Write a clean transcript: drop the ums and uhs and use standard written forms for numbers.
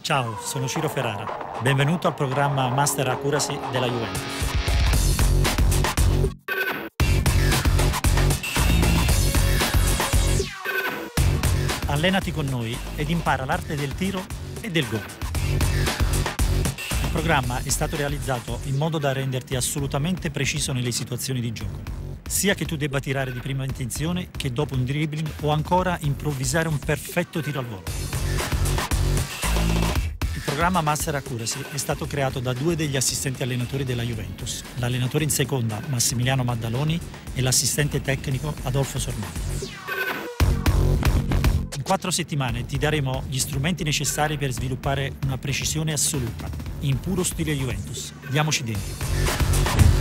Ciao, sono Ciro Ferrara. Benvenuto al programma Master Accuracy della Juventus. Allenati con noi ed impara l'arte del tiro e del gol. Il programma è stato realizzato in modo da renderti assolutamente preciso nelle situazioni di gioco, sia che tu debba tirare di prima intenzione che dopo un dribbling o ancora improvvisare un perfetto tiro al volo. Il programma Master Accuracy è stato creato da due degli assistenti allenatori della Juventus, l'allenatore in seconda Massimiliano Maddaloni e l'assistente tecnico Adolfo Sormani. In 4 settimane ti daremo gli strumenti necessari per sviluppare una precisione assoluta, in puro stile Juventus. Diamoci dentro.